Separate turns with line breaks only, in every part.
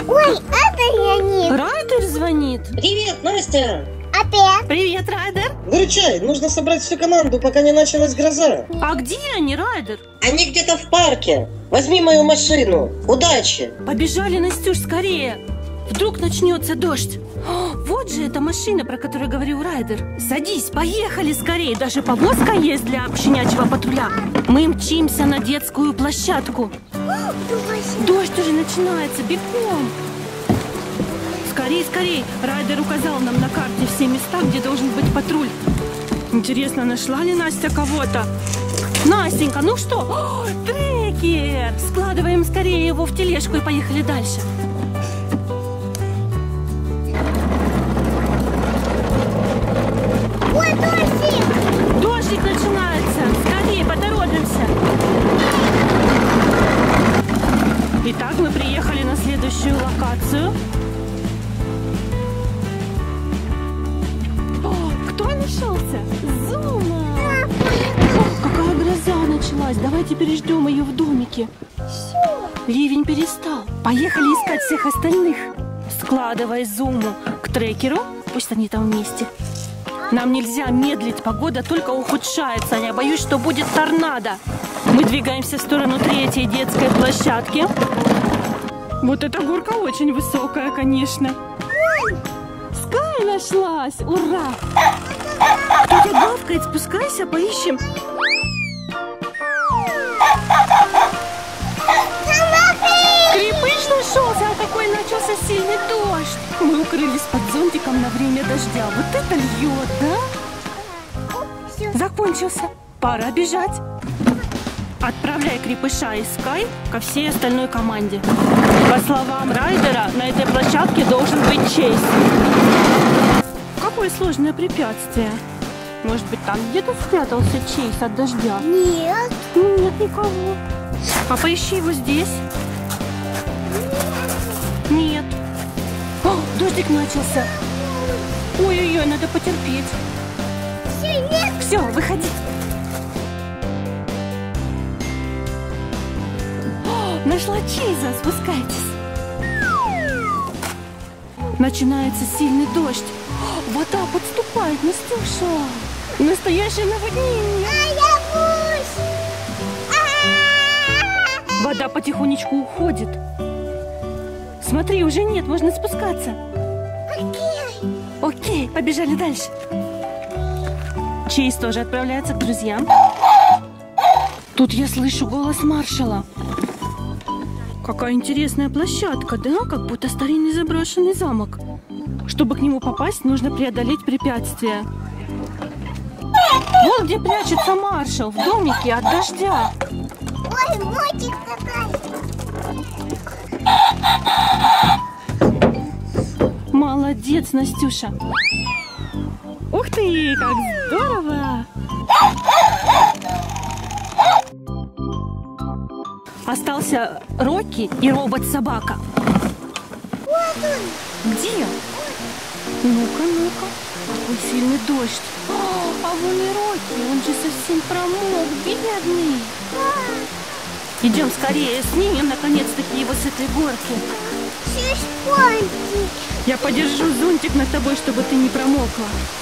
Ой, это Леонид.
Райдер звонит.
Привет, Настя!
Опять?
Привет, Райдер.
Выручай, нужно собрать всю команду, пока не началась гроза.
А где они, Райдер?
Они где-то в парке. Возьми мою машину. Удачи!
Побежали, Настюш, скорее. Вдруг начнется дождь. О, вот же эта машина, про которую говорил Райдер. Садись, поехали скорее. Даже повозка есть для щенячьего патруля. Мы мчимся на детскую площадку. Дождь уже начинается, бегом. Скорей, скорей. Райдер указал нам на карте все места, где должен быть патруль. Интересно, нашла ли Настя кого-то? Настенька, ну что? О, трекер! Складываем скорее его в тележку и поехали дальше.
Ой, дождик!
Дождик начинается. Скорее, поторопимся. Итак, мы приехали на следующую локацию. О, кто нашелся? Зума! О, какая гроза началась. Давайте переждем ее в домике. Ливень перестал. Поехали искать всех остальных. Складывай Зуму к трекеру. Пусть они там вместе. Нам нельзя медлить, погода только ухудшается. Я боюсь, что будет торнадо. Мы двигаемся в сторону третьей детской площадки. Вот эта горка очень высокая, конечно. Скай нашлась! Ура! Кто-то гавкает, спускайся, поищем. Крепыш нашелся, а какой начался сильный дождь. Мы укрылись под зонтиком на время дождя. Вот это льет, да? Закончился. Пора бежать. Отправляй крепыша и Скай ко всей остальной команде. По словам Райдера, на этой площадке должен быть Чейз. Какое сложное препятствие. Может быть, там где-то спрятался Чейз от дождя?
Нет.
Нет никого. А поищи его здесь. Нет. О, дождик начался. Ой-ой-ой, надо потерпеть.
Все, нет.
Все, выходи. О, нашла Чейза, спускайтесь. Начинается сильный дождь. О, вода подступает, Настюша. Настоящее наводнение.
А я пусть.
Вода потихонечку уходит. Смотри, уже нет, можно спускаться.
Окей.
Окей, побежали дальше. Чейз тоже отправляется к друзьям. Тут я слышу голос маршала. Какая интересная площадка, да? Как будто старинный заброшенный замок. Чтобы к нему попасть, нужно преодолеть препятствия. Вот где прячется маршал, в домике от дождя.
Ой, мотик какая.
Молодец, Настюша. Ух ты, как здорово! Остался Рокки и робот-собака.
Вот он.
Где? Ну-ка, ну-ка. Какой сильный дождь. А вон и Рокки, он же совсем промок, бедный. Идем скорее, снимем наконец-таки его с этой горки.
Шишпончик.
Я подержу зонтик над тобой, чтобы ты не промокла.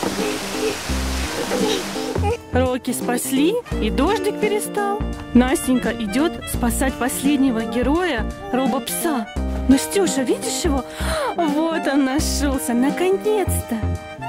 Рокки спасли, и дождик перестал. Настенька идет спасать последнего героя, робопса. Настюша, видишь его? Вот он нашелся, наконец-то.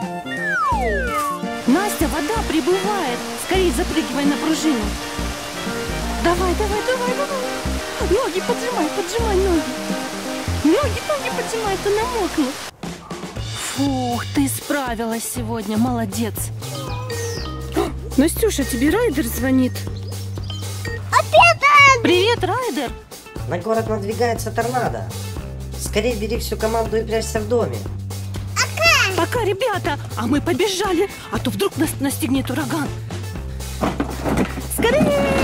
Настя, вода прибывает. Скорее запрыгивай на пружину. Давай, давай, давай, давай. Ноги поджимай, поджимай ноги. Ноги поджимай, то намокнут. Фух, ты справилась сегодня, молодец. О, Настюша, тебе Райдер звонит.
Опять он.
Привет, Райдер.
На город надвигается торнадо. Скорее бери всю команду и прячься в доме.
Пока, ребята, а мы побежали, а то вдруг нас настигнет ураган. Скорее!